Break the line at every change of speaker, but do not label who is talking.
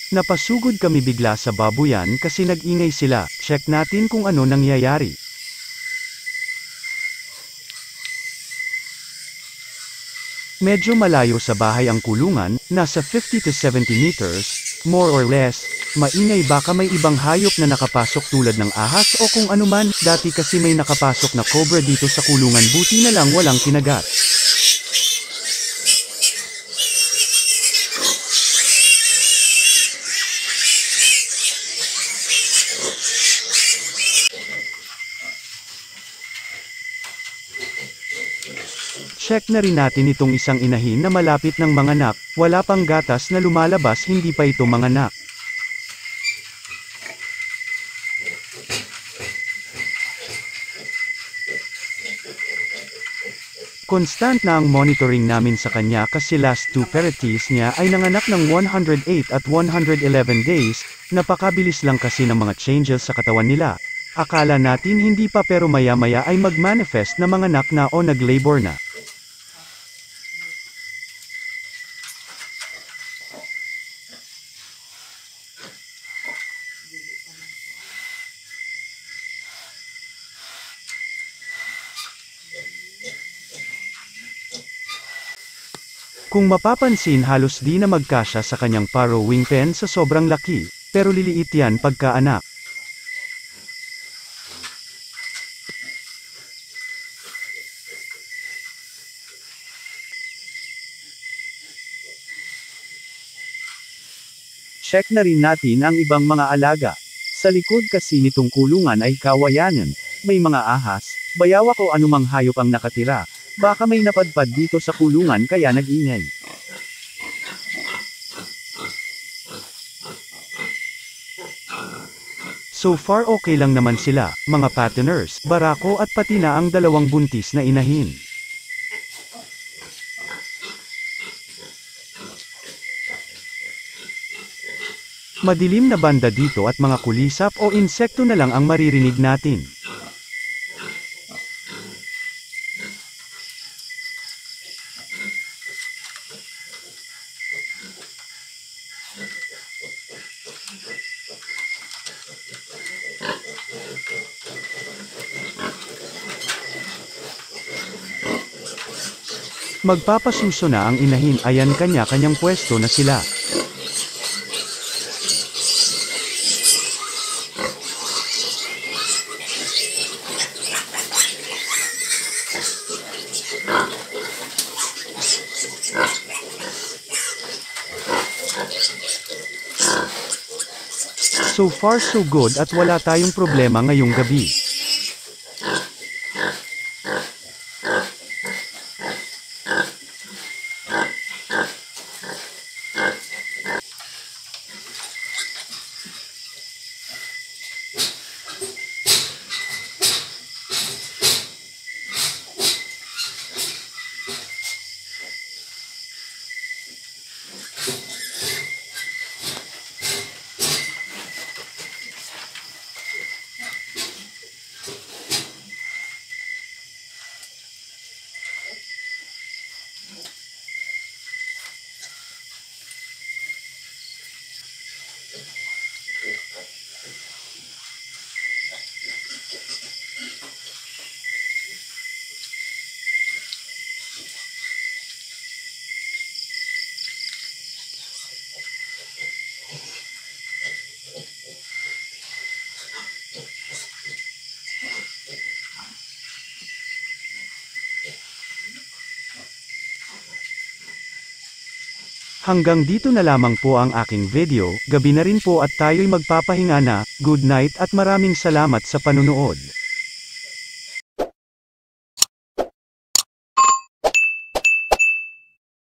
Napasugod kami bigla sa babuyan kasi nag-ingay sila. Check natin kung ano nangyayari. Medyo malayo sa bahay ang kulungan, nasa 50 to 70 meters, more or less. Maingay, baka may ibang hayop na nakapasok tulad ng ahas o kung anuman. Dati kasi may nakapasok na cobra dito sa kulungan, buti na lang walang kinagat. Check na rin natin itong isang inahin na malapit ng manganak, wala pang gatas na lumalabas, hindi pa ito manganak. Constant na ang monitoring namin sa kanya kasi last 2 parroties niya ay nanganak ng 108 at 111 days, napakabilis lang kasi ng mga changes sa katawan nila. Akala natin hindi pa pero maya-maya ay mag-manifest na manganak na o nag-labor na. Kung mapapansin, halos di na magkasya sa kanyang paro wing pen sa sobrang laki, pero liliit yan pagkaanak. Check na rin natin ang ibang mga alaga. Sa likod kasi nitong kulungan ay kawayanan, may mga ahas, bayawak o anumang hayop ang nakatira. Baka may napadpad dito sa kulungan kaya nag-ingay. So far okay lang naman sila, mga patterners, barako at pati na ang dalawang buntis na inahin. Madilim na banda dito at mga kulisap o insekto na lang ang maririnig natin. Magpapasuso na ang inahin, ayan kanya-kanyang pwesto na sila. So far so good at wala tayong problema ngayong gabi. Hanggang dito na lamang po ang aking video, gabi na rin po at tayo'y magpapahinga na, good night at maraming salamat sa panunood.